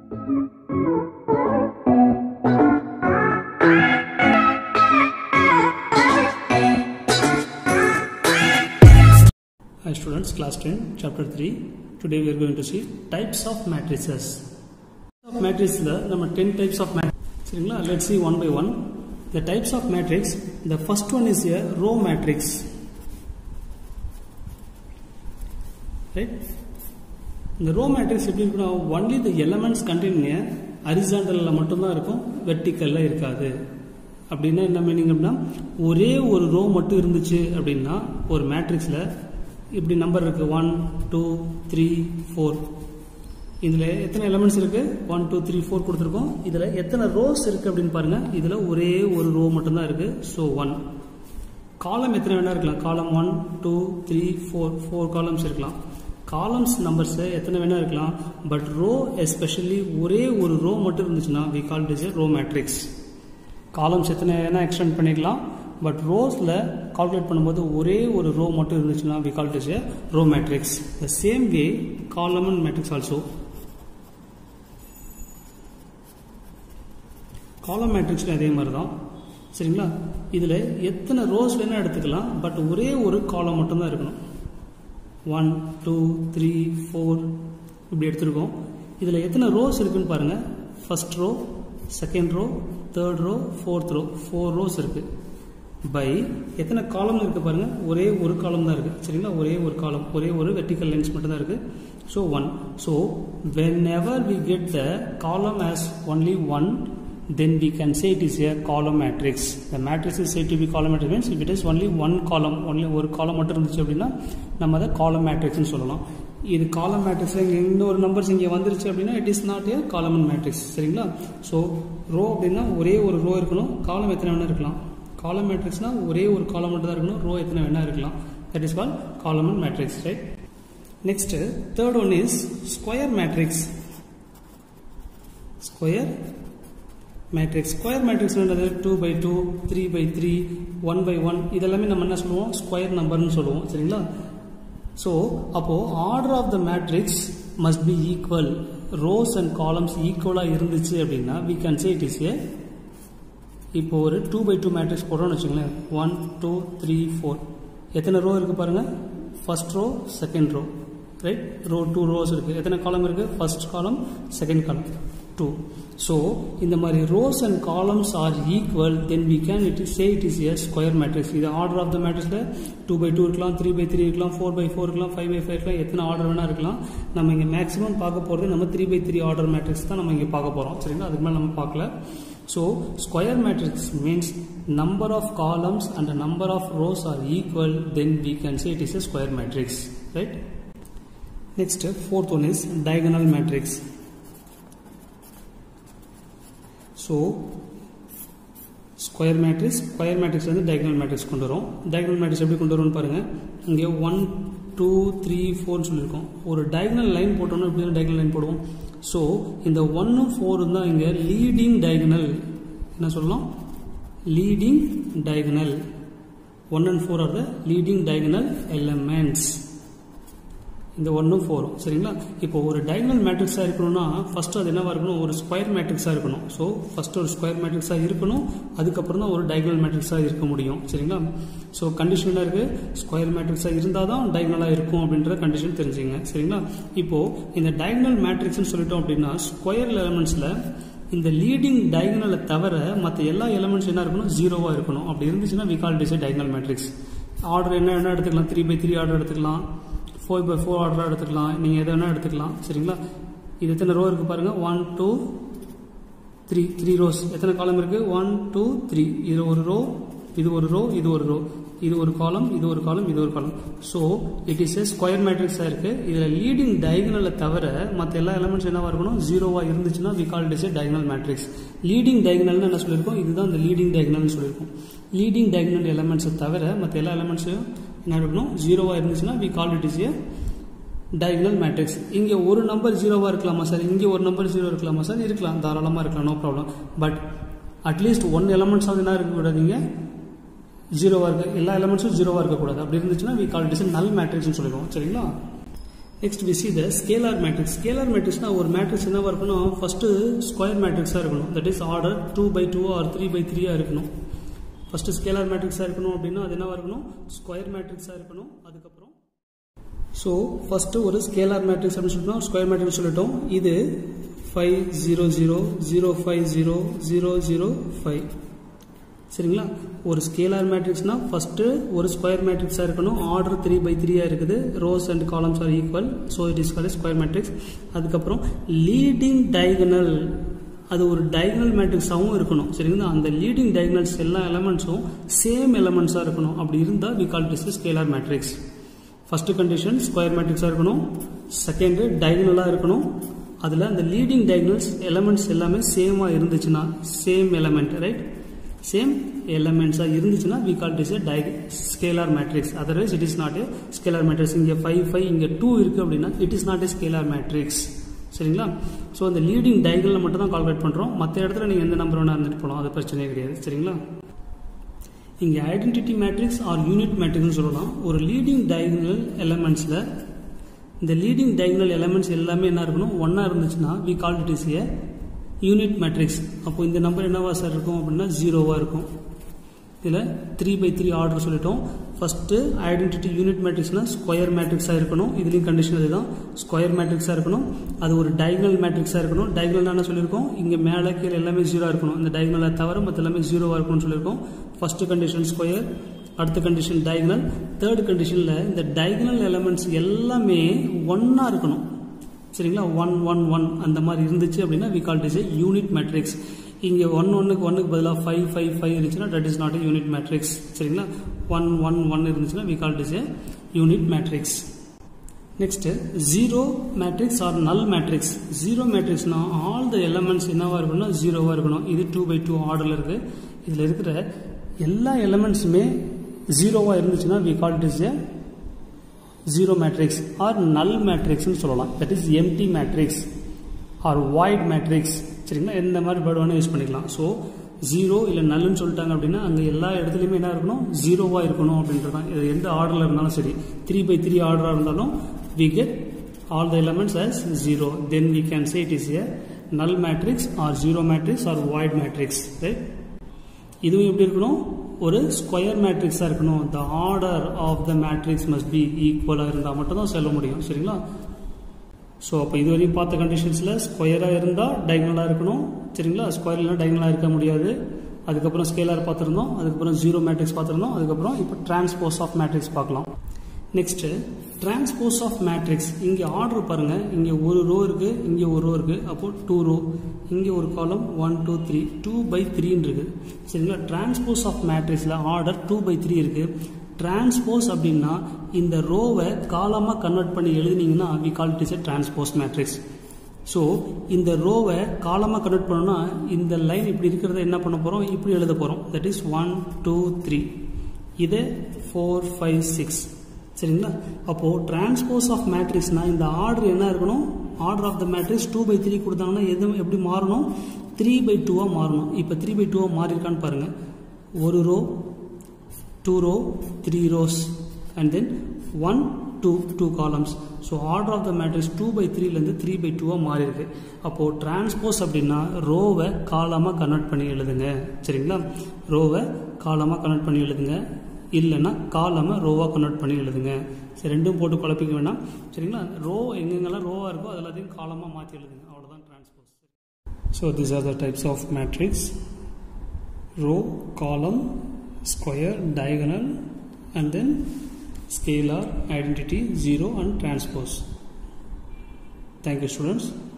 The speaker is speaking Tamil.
Hi students, class 10, chapter 3. Today we are going to see types of matrices. Matrices, there are 10 types of matrices. Let's see one by one. The types of matrix, the first one is a row matrix. Right? The row matrix, only the elements contained in horizontal vertical. அப்படினா என்ன மீனிங் அப்படினா ஒரே ஒரு ரோ மட்டும் இருந்துச்சு அப்படினா ஒரு மேட்ரிக்ஸ்ல இப்படி நம்பர் இருக்கு 1 2 3 4 இதுல எத்தனை எலிமெண்ட்ஸ் இருக்கு 1 2 3 4 கொடுத்திருக்கோம் இதுல எத்தனை ரோஸ் இருக்கு அப்படினு பாருங்க இதுல ஒரே ஒரு ரோ மட்டும் தான் இருக்கு சோ 1 காலம் எத்தனை வேணா இருக்கலாம் காலம் 1 2 3 4 காலம்ஸ் இருக்கலாம் காலம்ஸ் நம்பர்ஸ் எத்தனை வேணா இருக்கலாம் பட் ரோ எஸ்பெஷல்லி ஒரே ஒரு ரோ மட்டும் இருந்துச்சுனா we call it as a row matrix columns எத்தனை வேணா எக்ஸ்டெண்ட் பண்ணிக்கலாம் பட் ரோஸ்ல கால்குலேட் பண்ணும்போது ஒரே ஒரு ரோ மட்டும் இருந்துச்சுனா we call it as a row matrix the same way column and matrix also column matrixல அதே மாதிரி தான் சரிங்களா இதுல எத்தனை ரோஸ் வேணா எடுத்துக்கலாம் பட் ஒரே ஒரு காலம் மட்டும் தான் இருக்கணும் 1 2 3 4 இப்படி எடுத்துறோம் இதுல எத்தனை ரோஸ் இருக்குன்னு பாருங்க first row second row third row fourth row 4 rows இருக்கு by எத்தனை காலம் இருக்கு பாருங்க ஒரே ஒரு காலம் தான் இருக்கு சரிங்களா ஒரே ஒரு காலம் ஒரே ஒரு வெர்டிகல் லைன்ஸ் மட்டும் தான் இருக்கு so 1 so whenever we get the column as only one then we can say it is a column matrix the matrix is said to be column matrix means if it is only one column only ஒரு காலம் மட்டும் இருந்துச்சு அப்படினா நம்ம அத column matrix னு சொல்லலாம் இது காலம் மேட்ரிக்ஸ்ல இங்க ஒரு நம்பர்ஸ் இங்க வந்துருச்சு அப்படினா it is not a column matrix சரிங்களா சோ ரோ அப்படினா ஒரே ஒரு ரோ இருக்கணும் காலம் எத்தனை வேணா இருக்கலாம் காலம் மேட்ரிக்ஸ்னா ஒரே ஒரு காலம் மட்டும் தான் இருக்கணும் ரோ எத்தனை வேணா இருக்கலாம் that is called column matrix right next third one is square matrix square matrix என்னது 2 by 2 3 by 3 1 by 1 இதெல்லாம் நம்ம என்ன சொல்லுவோம் ஸ்கொயர் நம்பர்னு சொல்லுவோம் சரிங்களா so அப்போ order of the matrix must be equal rows and columns equal இருந்துச்சு அப்படினா we can say it is a இப்போ ஒரு 2 by 2 matrix போடுறோம்னு வெச்சுங்களேன் 1 2 3 4 எத்தனை ரோ இருக்கு பாருங்க first row second row right row 2 rows இருக்கு எத்தனை காலம் இருக்கு first column second column 2 so இந்த மாதிரி rows and columns are equal then we can say it is a square matrix இது order of the matrixல 2 by 2 இருக்கலாம் 3 by 3 இருக்கலாம் 4 by 4 இருக்கலாம் 5 by 5 இருக்கலாம் எத்தனை ஆர்டர் வேணா இருக்கலாம் நம்ம இங்க மேக்ஸिमम பார்க்க போறது நம்ம 3 by 3 ஆர்டர் மேட்ரிக்ஸ் தான் நம்ம இங்க பார்க்க போறோம் சரிங்களா அதுக்கு மேல நம்ம பார்க்கல so square matrix means number of columns and the number of rows are equal then we can say it is a square matrix right next fourth one is diagonal matrix so square matrix வந்து diagonal matrix கொண்டு வரோம் diagonal matrix எப்படி கொண்டு வரோம்னு பாருங்க இங்க 1 2 3 4 னு சொல்லிருக்கோம் ஒரு diagonal line போட்டோம்னா எப்படி diagonal line போடுவோம் so இந்த 1 4 தான் இங்க leading diagonal என்ன சொல்லலாம் leading diagonal 1 and 4 are the leading diagonal elements இந்த 1 4 சரிங்களா இப்போ ஒரு diagonal matrix இருக்கணும்னா ஃபர்ஸ்ட் அது என்னவா இருக்கணும் ஒரு ஸ்கொயர் மேட்ரிக்ஸா இருக்கணும் சோ ஃபர்ஸ்ட் ஒரு ஸ்கொயர் மேட்ரிக்ஸா இருக்கணும் அதுக்கு அப்புறம் தான் ஒரு diagonal matrixஆ இருக்க முடியும் சரிங்களா சோ கண்டிஷன் என்ன இருக்கு ஸ்கொயர் மேட்ரிக்ஸா இருந்தா தான் diagonalஆ இருக்கும் அப்படிங்கற கண்டிஷன் தெரிஞ்சுங்க சரிங்களா இப்போ இந்த diagonal matrix னு சொல்லிட்டோம் அப்படினா ஸ்கொயர் எலிமெண்ட்ஸ்ல இந்த லீடிங் diagonal தவிர மத்த எல்லா எலிமெண்ட்ஸ் என்ன இருக்கணும் ஜீரோவா இருக்கணும் அப்படி இருந்துச்சுனா we call it a diagonal matrix order என்ன எடுத்துக்கலாம் 3 by 3 ஆர்டர் எடுத்துக்கலாம் 4 by 4 ஆர்டர் எடுத்துக்கலாம் நீங்க எதை வேணா எடுத்துக்கலாம் சரிங்களா இது எத்தனை ரோ இருக்கு பாருங்க 1 2 3 ரோஸ் எத்தனை காலம் இருக்கு 1 2 3 இது ஒரு ரோ இது ஒரு ரோ இது ஒரு ரோ இது ஒரு காலம் இது ஒரு காலம் இது ஒரு column so it is a square மேட்ரிக்ஸா இருக்கு இதுல லீடிங் diagonal தவிர மத்த எல்லா எலிமெண்ட்ஸ் என்னவா இருக்கணும் ஜீரோவா இருந்துச்சுனா we call it as a diagonal matrix leading diagonal என்ன சொல்லிருக்கோம் இதுதான் the leading diagonal னு சொல்லிருக்கோம் லீடிங் diagonal எலிமெண்ட்ஸ் தவிர மத்த எல்லா எலிமெண்ட்ஸும் என்ன இருக்கணும் ஜீரோவா இருந்துச்சுனா we call it as a diagonal matrix இங்க ஒரு நம்பர் ஜீரோவா இருக்கலாமா சார் இங்க ஒரு நம்பர் ஜீரோ இருக்கலாமா சார் இருக்கலாம் தாராளமா இருக்கலாம் no problem but at least one elements ஆவது என்ன இருக்க கூடாதுங்க ஜீரோவா இருக்க எல்லா எலிமெண்ட்ஸும் ஜீரோவா இருக்க கூடாது அப்படி இருந்துச்சுனா we call it as a null matrix னு சொல்லுவோம் சரிங்களா Next we see the scalar matrix. Scalar matrix na ஒரு matrix என்னவா இருக்கணும், first square matrix இருக்கணும், that is order 2 by 2 or 3 by 3 இருக்கணும். first scalar matrix இருக்கணும் அப்படின்னா அது என்னவா இருக்கணும், square matrix இருக்கணும். அதுக்கப்புறம் so first ஒரு scalar matrix அப்படி சொல்லிட்டோம், square matrix சொல்லிட்டோம். இது 5 0 0 0 5 0 0 0 5. சரிங்களா? ஒரு ஸ்கேலார் மேட்ரிக்ஸ்னா ஃபர்ஸ்ட் ஒரு ஸ்கொயர் மேட்ரிக்ஸா இருக்கணும், ஆர்டர் 3 by 3 இருக்குது, rows and columns are equal, so it is called square matrix. அதுக்கப்புறம் லீடிங் டயகனல், அது ஒரு டயகனல் மேட்ரிக்ஸாகவும் இருக்கணும். சரிங்களா? அந்த லீடிங் டயகனல்ஸ் எல்லா எலமெண்ட்ஸும் சேம் எலமெண்ட்ஸாக இருக்கணும். அப்படி இருந்தால் we call it scalar matrix. First condition square மேட்ரிக்ஸாக இருக்கணும், செகண்ட் டயகனலாக இருக்கணும், அதில் அந்த லீடிங் டயகனல்ஸ் எலமெண்ட்ஸ் எல்லாமே சேமாக இருந்துச்சுன்னா, same element right, same elements இருந்துச்சுன்னா we call it as a scalar matrix. Otherwise it is not a scalar matrix. இங்க 5 5 இங்க 2 இருக்கு அப்படின்னா it is not a scalar matrix. சரிங்களா? ஸோ அந்த லீடிங் டயகனல் மட்டும் தான் கால்குலேட் பண்றோம், மற்ற இடத்துல நீங்க எந்த நம்பர் வேணா இருந்துட்டு போகலாம், அது பிரச்சனையே கிடையாது. சரிங்களா? இங்க identity matrix or unit matrix சொல்லலாம். ஒரு லீடிங் டயகனல் எலமெண்ட்ஸ்ல இந்த லீடிங் டயகனல் எலமெண்ட்ஸ் எல்லாமே என்ன இருக்கணும், ஒன்னா இருந்துச்சுன்னா we call it as a unit matrix. அப்போ இந்த நம்பர் என்னவா சார் இருக்கும் அப்படின்னா 0வா இருக்கும். இதில் 3 by 3 ஆர்டர் சொல்லிட்டோம். ஃபர்ஸ்ட் ஐடென்டிட்டி யூனிட் மேட்ரிக்ஸ்னா ஸ்கொயர் மேட்ரிக்ஸாக இருக்கணும், இதுலேயும் கண்டிஷன் இதுதான், ஸ்கொயர் மேட்ரிக்ஸாக இருக்கணும், அது ஒரு டயகனல் மேட்ரிக்ஸாக இருக்கணும். டயகனல் என்ன சொல்லியிருக்கோம், இங்கே மேலே கீழே எல்லாமே 0 இருக்கணும், இந்த டயகனலை தவிர மற்ற எல்லாமே 0வா இருக்கணும்னு சொல்லியிருக்கோம். ஃபர்ஸ்ட் கண்டிஷன் ஸ்கொயர், அடுத்த கண்டிஷன் டயகனல், தேர்ட் கண்டிஷனில் இந்த டயகனல் எலமெண்ட்ஸ் எல்லாமே ஒன்னா இருக்கணும். சரிங்களா? 1 1 1 அந்த மாதிரி இருந்துச்சு அப்படின்னா we call it as a unit matrix. இங்க 1 1க்கு பதிலாக 5 5 5 இருந்துச்சுன்னா that is not a unit matrix. சரிங்களா? 1 1 1 இருந்துச்சுன்னா we call it as a unit matrix. next zero matrix or null matrix. zero matrixனா all the elements என்னவா இருக்கணும்னா 0வா இருக்கணும். இது 2 by 2 ஆர்டர்ல இருக்கு. இதுல இருக்கிற எல்லா எலிமெண்ட்ஸுமே 0வா இருந்துச்சுன்னா we call it as a zero matrix or null matrix னு சொல்லலாம். that is empty matrix or void matrix. சரிங்களா? எந்த மாதிரி வேர்ட் வேணா யூஸ் பண்ணிக்கலாம். ஸோ 0 இல்லை நல்லுன்னு சொல்லிட்டாங்க அப்படின்னா அங்கே எல்லா இடத்துலையுமே என்ன இருக்கணும், 0வா இருக்கணும் அப்படின்றதான். இது எந்த ஆர்டரில் இருந்தாலும் சரி, 3 by 3 ஆர்டராக இருந்தாலும் we get all the elements as 0. then we can say it is a null matrix or zero matrix or void matrix. right? இதுவும் எப்படி இருக்கணும், ஒரு ஸ்கொயர் மேட்ரிக்ஸாக இருக்கணும். the order of the matrix must be ஈக்குவலாக இருந்தால் மட்டும் தான் சொல்ல முடியும். சரிங்களா? ஸோ அப்போ இதுவரையும் பார்த்த கண்டிஷன்ஸில் ஸ்கொயராக இருந்தால் டயகனலாக இருக்கணும். சரிங்களா? ஸ்கொயர் இல்லைனா டயகனலாக இருக்க முடியாது. அதுக்கப்புறம் ஸ்கேலார் பார்த்துருந்தோம், அதுக்கப்புறம் ஜீரோ மேட்ரிக்ஸ் பார்த்துருந்தோம், அதுக்கப்புறம் இப்போ டிரான்ஸ்போஸ் ஆஃப் மேட்ரிக்ஸ் பார்க்கலாம். Next transpose of matrix. இங்கே ஆர்டர் பாருங்க, இங்கே ஒரு ரோ இருக்கு, இங்கே ஒரு ரோ இருக்கு, அப்போ 2 ரோ, இங்கே ஒரு காலம் 1 2 3 2 by 3 இருக்கு. சரிங்களா? டிரான்ஸ்போஸ் ஆஃப் மேட்ரிக்ஸில் ஆர்டர் 2 by 3 இருக்கு. டிரான்ஸ்போஸ் அப்படின்னா இந்த ரோவை காலமா கன்வெர்ட் பண்ணி எழுதினீங்கன்னா we call it as a transpose matrix. So இந்த ரோவை காலமா கன்வெர்ட் பண்ணோம்னா இந்த லைன் இப்படி இருக்கிறத என்ன பண்ண போறோம், இப்படி எழுத போறோம். தட் இஸ் 1 2 3, இது 4 5 6. சரிங்களா? அப்போ டிரான்ஸ்போஸ் ஆஃப் மேட்ரிக்ஸ்னா இந்த ஆர்டர் என்ன இருக்கணும், order of the matrix 2 by 3 கொடுத்தாங்கன்னா எப்படி மாறணும், 3 by 2 மாறணும். இப்போ 3 by 2 மாறி இருக்கான்னு பாருங்க. ஒரு row, 2 row, 3 rows, and then 1 2 columns. So order of the matrix 2 by 3 ல இருந்து 3 by 2 மாறி இருக்கு. அப்போ டிரான்ஸ்போஸ் அப்படின்னா ரோவை காலமா கன்வெர்ட் பண்ணி எழுதுங்க. சரிங்களா? ரோவை காலமா கன்வெர்ட் பண்ணி எழுதுங்க, இல்லைன்னா காலமா ரோவா கன்வெர்ட் பண்ணி எழுதுங்க. சரி, ரெண்டும் போட்டு குழப்பிக்க வேண்டாம். சரிங்களா? ரோ எங்கெங்கெல்லாம் ரோவா இருக்கோ அது எல்லாத்தையும் காலமா மாற்றி எழுதுங்க, அவ்வளோதான் transpose. So these are the types of matrix: row, column, square, diagonal, and then scalar, identity, zero, and transpose. Thank you, students.